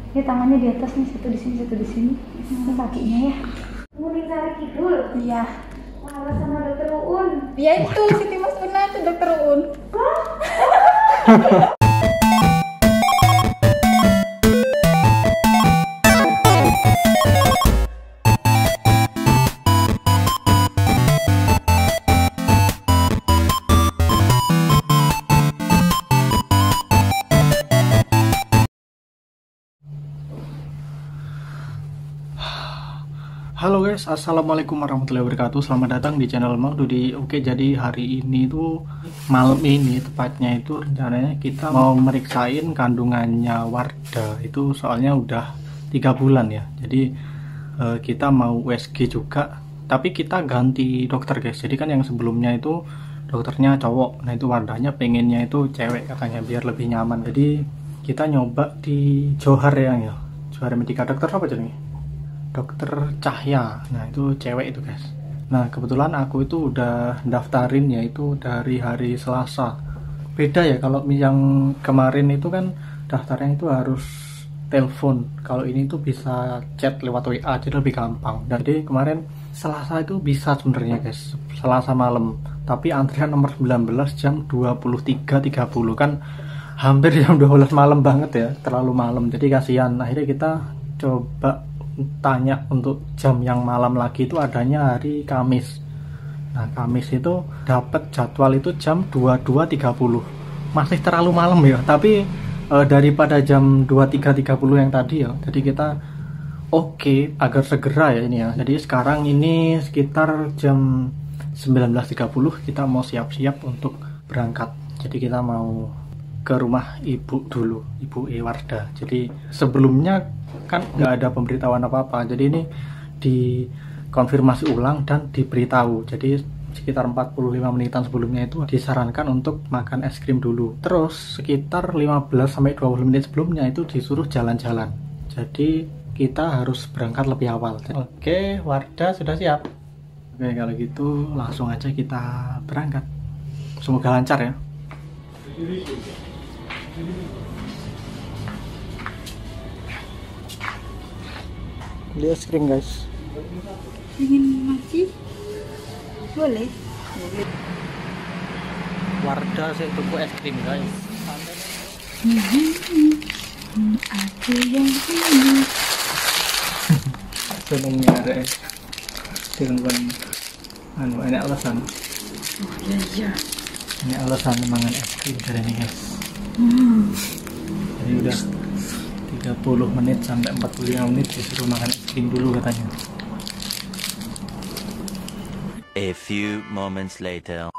Ya tangannya di atas nih, satu di sini, satu di sini. Ini kakinya ya. Nguning Sari Kidul. Iya. Malah sama Dokter Uun. Ya itu Siti Mas Puna itu Dokter Uun. Halo guys, assalamualaikum warahmatullahi wabarakatuh. Selamat datang di channel Mang Dudi. Oke, jadi hari ini tuh malam ini tepatnya itu rencananya kita mau meriksain kandungannya Wardah. Itu soalnya udah 3 bulan ya. Jadi kita mau USG juga, tapi kita ganti dokter guys. Jadi kan yang sebelumnya itu dokternya cowok, nah itu Wardahnya pengennya itu cewek katanya biar lebih nyaman. Jadi kita nyoba di Johar ya, Johar Medika. Dokter apa jadinya? Dokter Cahya. Nah itu cewek itu guys. Nah kebetulan aku itu udah daftarin ya itu dari hari Selasa. Beda ya kalau yang kemarin itu kan daftarnya itu harus telepon. Kalau ini tuh bisa chat lewat WA, jadi lebih gampang. Dan jadi kemarin Selasa itu bisa sebenarnya guys, Selasa malam. Tapi antrian nomor 19 jam 23.30 kan hampir jam 12 malam banget ya, terlalu malam. Jadi kasihan. Akhirnya kita coba tanya untuk jam yang malam lagi, itu adanya hari Kamis. Nah Kamis itu dapat jadwal itu jam 22.30. Masih terlalu malam ya, tapi daripada jam 23.30 yang tadi ya, jadi kita oke, agar segera ya ini ya. Jadi sekarang ini sekitar jam 19.30 kita mau siap-siap untuk berangkat. Jadi kita mau ke rumah ibu dulu, Ibu Wardah. Jadi sebelumnya kan nggak ada pemberitahuan apa-apa, jadi ini dikonfirmasi ulang dan diberitahu. Jadi sekitar 45 menitan sebelumnya itu disarankan untuk makan es krim dulu, terus sekitar 15-20 menit sebelumnya itu disuruh jalan-jalan. Jadi kita harus berangkat lebih awal. Oke, Wardah sudah siap. Oke, kalau gitu langsung aja kita berangkat. Semoga lancar ya. Beli es krim guys. Ingin masih? Boleh. Wardah sih tuku es krim guys. Aku yang ini. Senengnya ada es. Dengan ini alasan. Oh iya. Ini alasan mangan es krim dari ini guys. Jadi udah 30 menit sampai 45 menit disuruh makan es krim dulu katanya. A few moments later.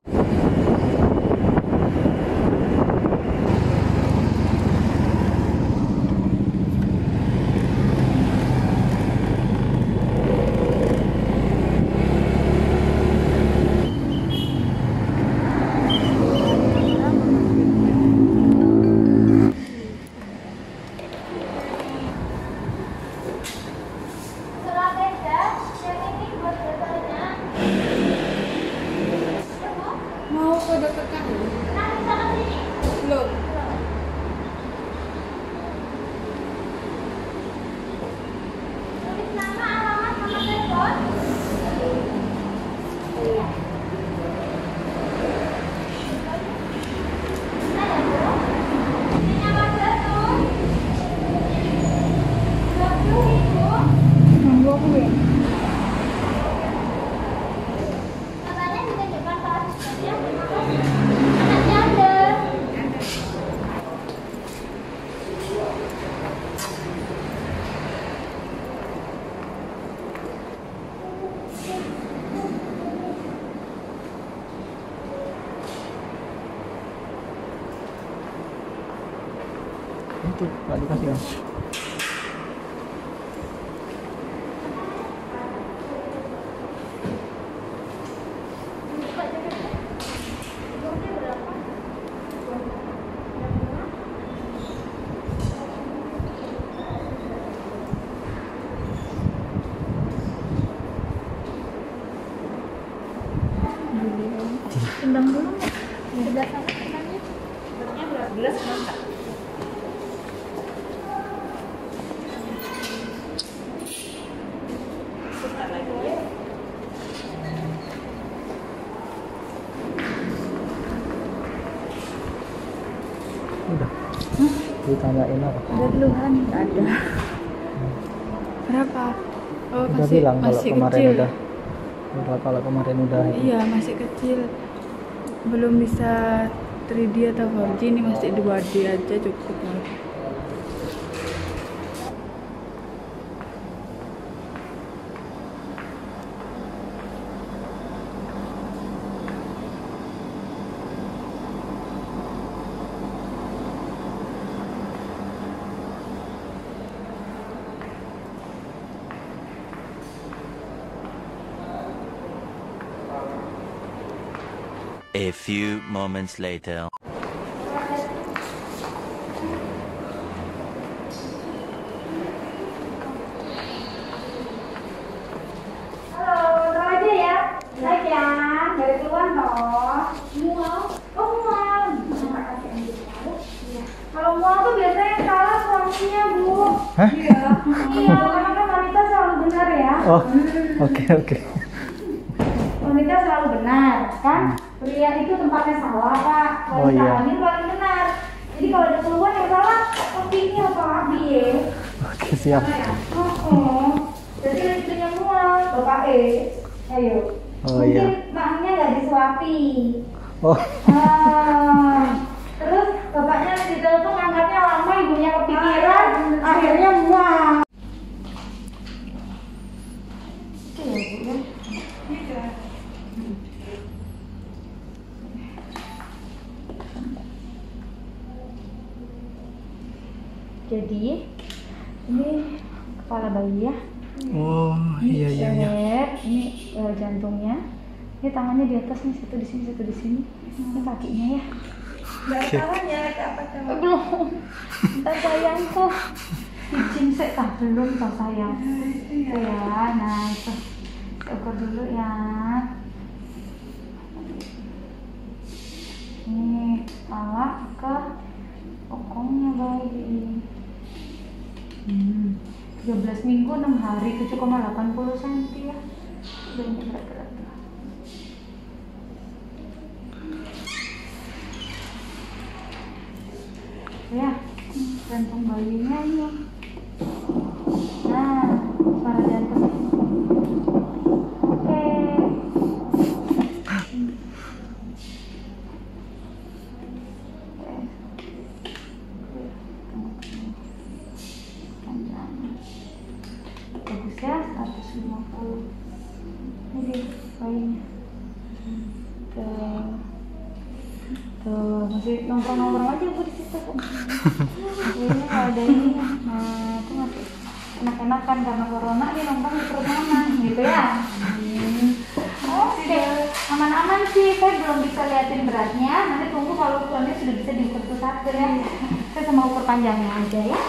Mau ke dokter kamu? Belum. Nunggu aku ya. Itu nggak dikasih guys. Tendang dulu nggak? Sebelah sana tendangnya. Bentuknya belas mangga. Udah. Ditanyain apa? Ada keluhan? Nggak ada. Berapa? Oh, Udah bilang kalau masih kemarin kecil. kalau kemarin udah. Iya, masih kecil. Belum bisa 3D atau 4G, ini masih 2D aja cukup. A few moments later. Halo, taruh aja ya. Baik ya, dari keluar toh. Mual? Oh mual. Terima kasih ambil tahu. Iya. Kalau mual tuh biasanya yang salah suaminya bu. Hah? Iya. Iya, karena kan wanita selalu benar ya. Oh, oke. Wanita selalu benar, kan? Pria itu tempatnya salah pak. Oh, Wanita iya. hamil paling benar. Jadi kalau ada keluhan yang salah, opini apa abi ya? Oke, siap. Jadi istrinya mual, bapak ayo. Oh, Mungkin iya. maknya nggak disuapi. Oh, Terus bapaknya di telepon angkatnya lama, ibunya kepikiran, akhirnya mual. Itu ya bu ya. Jadi ini kepala bayi ya. oh iya. Leher, ini jantungnya. Ini tangannya di atas nih, satu di sini, satu di sini. Ini kakinya ya. Tangannya apa coba? Belum. Ntar sayangku. Izin sih tak belum tak sayang. Itu ya. Nah itu. Ukur dulu ya. Ini kepala ke bokongnya bayi. 13 minggu 6 hari 7,80 cm ya. Bayinya berat-berat. Ya, jantung bayinya ini. Nah, suara jantung. Oke. Bagus ya, 150. Ini dia bayinya. Tuh, masih nongkrong-nongkrong aja bu di situ. Bayinya nggak ada ini. Nah, itu masih enak-enakan karena corona dia nongkrong di perut mama, gitu ya. Oke, aman-aman sih. Saya belum bisa liatin beratnya. Nanti tunggu kalau ukurannya sudah bisa diukur pusat ya. Saya sama ukur panjangnya aja ya.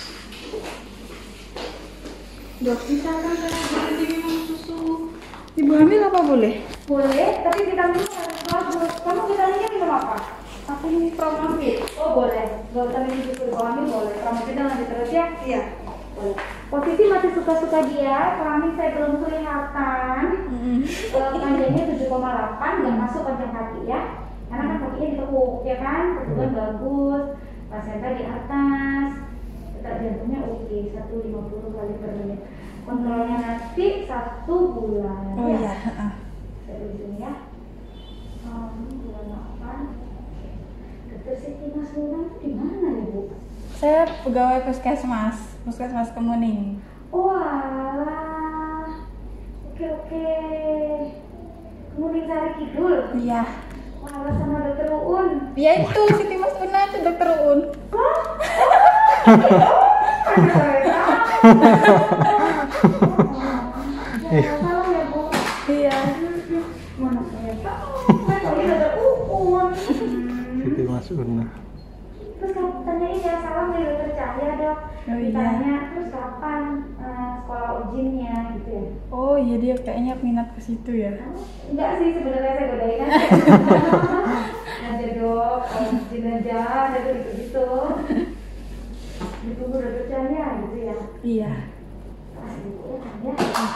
Dok, misalkan saya berhenti minum susu ibu hamil apa boleh? Boleh, tapi vitaminnya harus bagus. Kamu vitaminnya minum apa? Aku ini Promafit. Oh boleh, gak usah minum susu kelamin boleh. Promafitnya lanjut terus ya? Iya. Boleh. Posisi masih suka-suka dia, kelamin saya belum kelihatan. Panjangnya 7,8, nggak masuk panjang kaki ya. Karena kan kakinya ditekuk, ya kan? Kebetulan bagus, placenta di atas, detak jantungnya oke, 150 kali per menit. Kontrolnya nanti 1 bulan. Oh ya. iya. Saya tulis ini ya. Bulan 8. Dokter Siti Mas Luna itu di mana ya Bu? Saya pegawai puskesmas Kemuning. Walah. Oke. Kemudian Sari Kidul. Iya. Walah sama Dokter Uun. Ya itu Siti Mas Una itu Dokter Uun. Salam ya Bu. Iya. Mana saya tahu? Kan tadi Dokter Uun. Siti Mas Una. Terus kamu tanyain ya, salam dari Dokter Cahya dok. Oh, iya. Ditanya terus kapan sekolah ujinnya gitu ya? Oh iya, dia kayaknya minat ke situ ya. Enggak sih sebenarnya, saya godain aja. Aja dok, ujin aja, ada gitu. Ditunggu Dokter Cahya gitu ya. Iya. Kasih buku ya Cahya.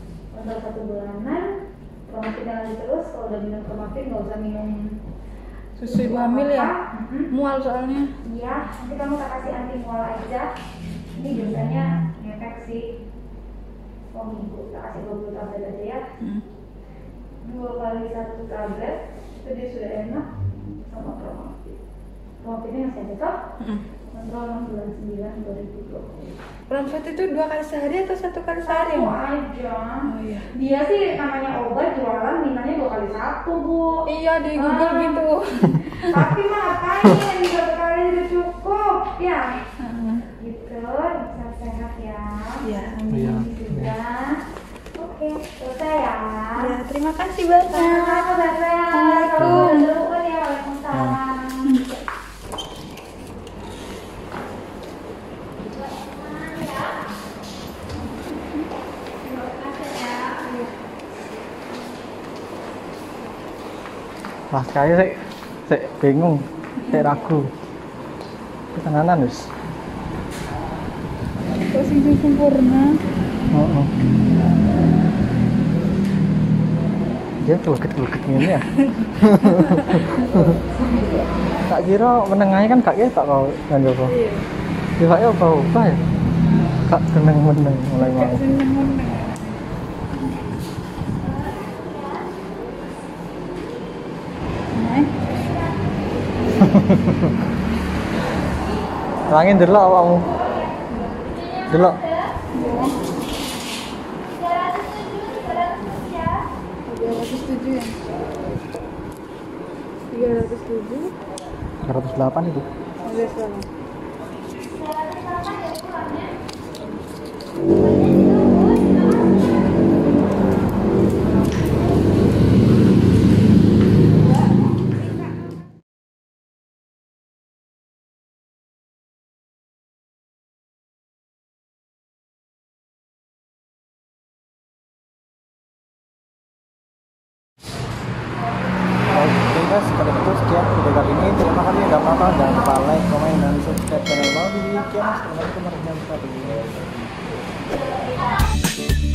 Untuk 1 bulanan, Promafit lagi terus. Kalau udah minum Promafit nggak usah minum Susu ibu hamil ya? Mual soalnya. Iya, nanti kamu tak kasih anti mual aja. Ini biasanya ngefek sih. Oh minggu, tak kasih 20 tablet aja ya. 2 kali 1 tablet, itu dia sudah enak. Sama Promafit. Promafitnya masih ada toh? Kontrol bulan 9 2020. Promafit itu 2 kali sehari atau 1 kali sehari? Satu aja. Oh iya. Dia sih namanya obat jualan mintanya 2 kali 1 bu. Iya di Google gitu. Tapi mah ngapain? 1 kali udah cukup ya. Gitu, bisa sehat ya. Iya. Iya. Sudah. Oke, selesai ya. Ya, terima kasih banyak. Sama-sama Barbara. Assalamualaikum. Dulu kan ya, waalaikumsalam. Lah kayak saya bingung, saya ragu. Ketenanan wis. Kok sing sempurna? Heeh. Dia tuh ini ya. Tak kira menengahnya kan kak tak kau kan Joko. Iya. Tiba-tiba apa ya? Kak meneng mulai mau. Kak seneng meneng. Langin delok awakmu. Delok. 307 ya? 307 308 itu. ada salah. Oke guys, kalau gitu sekian video kali ini. Terima kasih sudah menonton. Jangan lupa like, komen, dan subscribe channel Mau di Kiamas. Assalamualaikum warahmatullahi wabarakatuh.